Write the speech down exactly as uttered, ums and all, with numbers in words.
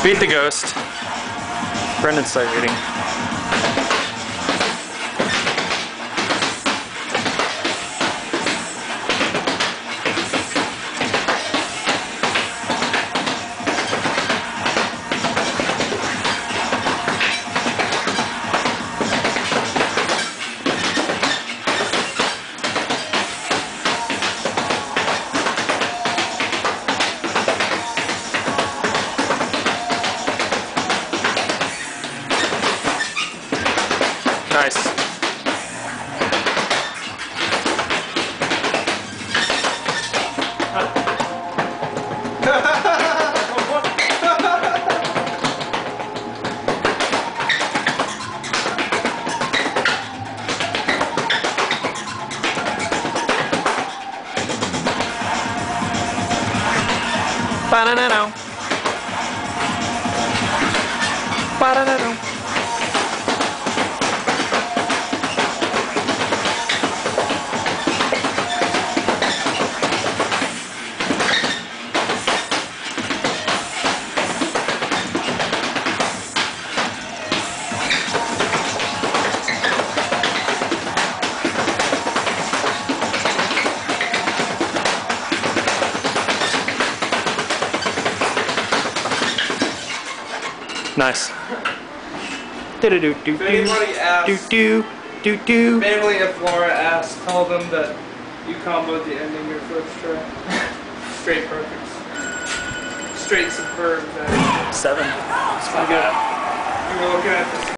Beat the ghost. Brendan's sight reading. Nice. Ba-da-da-do. Ba-da-da-do. Nice. Do do do do If anybody asks, do do do do. family if Laura asks, tell them that you comboed the ending your first try. Straight perfects. Straight superb. Seven. That's pretty good. You were looking at this.